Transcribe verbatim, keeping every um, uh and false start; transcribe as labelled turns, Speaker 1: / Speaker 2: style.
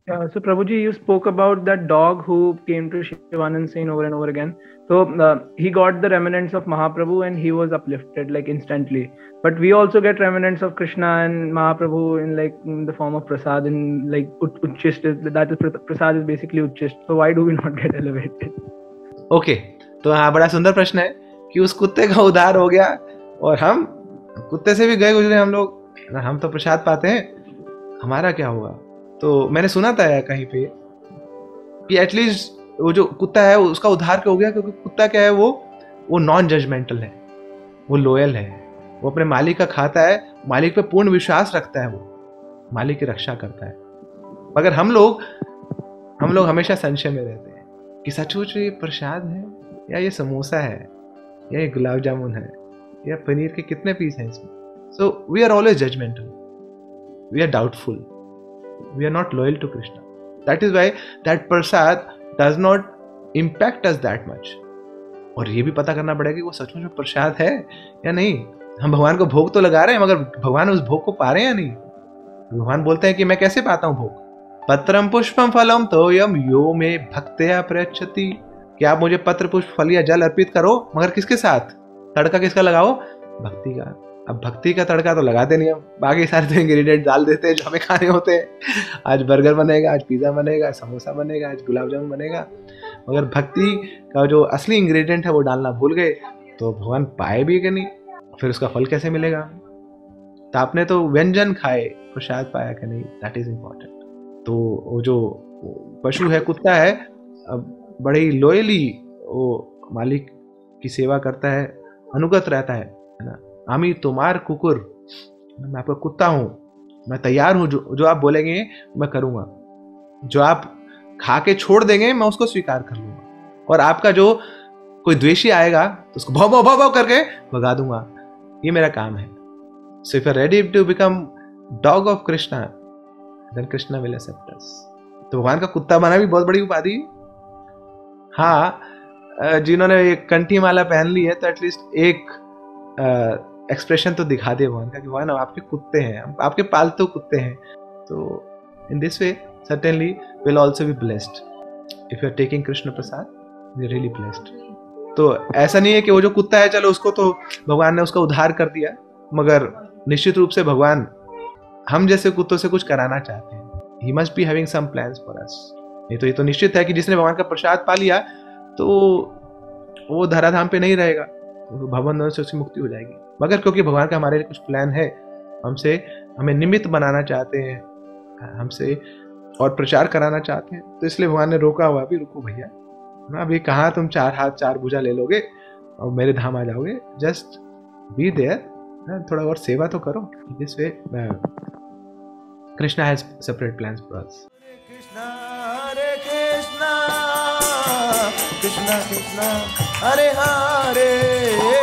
Speaker 1: Uh, so Prabhuji, you spoke about that dog who came to Shivanand Sain over and over again. So uh, he got the remnants of Mahaprabhu and he was uplifted like instantly. But we also get remnants of Krishna and Mahaprabhu in like in the form of prasad in like uchist. That is prasad is basically uchist. So why do we not get elevated?
Speaker 2: Okay, तो हाँ बड़ा सुंदर प्रश्न है कि उस कुत्ते का उद्धार हो गया और हम कुत्ते से भी गए गुजरे हम लोग, हम तो प्रसाद पाते हैं, हमारा क्या होगा? तो मैंने सुना था कहीं पे कि एटलीस्ट वो जो कुत्ता है उसका उद्धार क्यों हो गया, क्योंकि कुत्ता क्या है, वो वो नॉन जजमेंटल है, वो लॉयल है, वो अपने मालिक का खाता है, मालिक पे पूर्ण विश्वास रखता है, वो मालिक की रक्षा करता है। मगर हम लोग हम लोग हमेशा संशय में रहते हैं कि सचमुच ये प्रसाद है या ये समोसा है या ये गुलाब जामुन है या पनीर के कितने पीस हैं इसमें। So we are always judgmental, we are doubtful, we are not loyal to Krishna. That is why that prasad does not impact us that much. और ये भी पता करना पड़ेगा कि वो सचमुच में प्रसाद है या नहीं। हम भगवान को भोग तो लगा रहे हैं, मगर भगवान उस भोग को पा रहे हैं या नहीं। भगवान बोलते हैं कि मैं कैसे पाता हूँ भोग, पत्रम पुष्पम फलम तोयम यो मे भक्त्या प्रयच्छति, कि आप मुझे पत्र पुष्प फल या जल अर्पित करो, मगर किसके साथ? तड़का किसका लगाओ? भक्ति का। अब भक्ति का तड़का तो लगाते नहीं हम, बाकी सारे तो इंग्रेडिएंट डाल देते हैं जो हमें खाने होते हैं। आज बर्गर बनेगा, आज पिज़्ज़ा बनेगा, समोसा बनेगा, आज गुलाब जामुन बनेगा, मगर भक्ति का जो असली इंग्रेडिएंट है वो डालना भूल गए, तो भगवान पाए भी कि नहीं, फिर उसका फल कैसे मिलेगा? तो आपने तो व्यंजन खाए, प्रसाद पाया कि नहीं, दैट इज इम्पॉर्टेंट। तो वो जो पशु है, कुत्ता है, अब बड़े ही लॉयली वो मालिक की सेवा करता है, अनुगत रहता है, है ना। आमी तुम्हार कुकुर, मैं आपका कुत्ता हूँ, मैं तैयार हूँ, जो जो आप बोलेंगे मैं करूँगा, जो आप खा के छोड़ देंगे मैं उसको स्वीकार कर लूँगा, और आपका जो कोई द्वेषी आएगा तो उसको भाव भाव भाव भाव करके भगा दूंगा, ये मेरा काम है। So if you are ready to become dog of Krishna, then Krishna will accept us. तो भगवान का कुत्ता बना भी बहुत बड़ी उपाधि। हाँ, जिन्होंने एक कंठी माला पहन ली है तो एटलीस्ट एक एक्सप्रेशन तो दिखा दे भगवान का कि भगवान आपके कुत्ते हैं, आपके पालतू कुत्ते हैं। तो in this way certainly will also be blessed. If you are taking Krishna prasad, you are really blessed. तो ऐसा नहीं है कि वो जो कुत्ता है चलो उसको तो भगवान ने उसका उद्धार कर दिया, मगर निश्चित रूप से भगवान हम जैसे कुत्तों से कुछ कराना चाहते हैं। He must be having some plans for us. नहीं तो ये तो निश्चित है कि जिसने भगवान का प्रसाद पा लिया तो वो धराधाम पे नहीं रहेगा, भवन से उसकी मुक्ति हो जाएगी। मगर क्योंकि भगवान का हमारे लिए कुछ प्लान है, हमसे हमें निमित्त बनाना चाहते हैं, हमसे और प्रचार कराना चाहते हैं, तो इसलिए भगवान ने रोका हुआ, भी रुको भैया, अभी कहाँ तुम चार हाथ चार भुजा ले लोगे और मेरे धाम आ जाओगे, जस्ट बी देयर, थोड़ा और सेवा तो करो। This way Krishna has separate plans for us.
Speaker 3: Krishna Krishna Hare Hare